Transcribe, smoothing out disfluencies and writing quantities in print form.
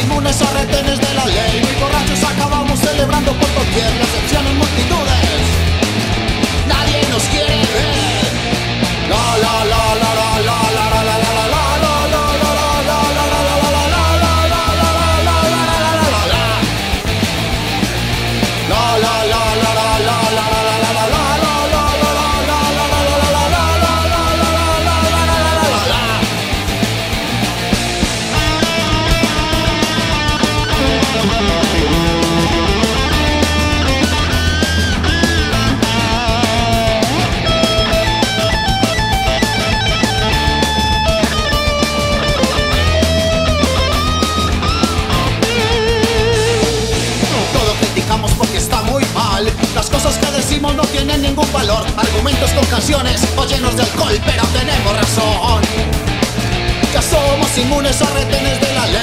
inmunes a retenes de la ley. Muy borrachos acabamos celebrando por doquier, la excepción en multitudes. Nadie nos quiere ver. La la la la la la la la la la la. Las cosas que decimos no tienen ningún valor. Argumentos con canciones o llenos de alcohol, pero tenemos razón. Ya somos inmunes a retenes de la ley.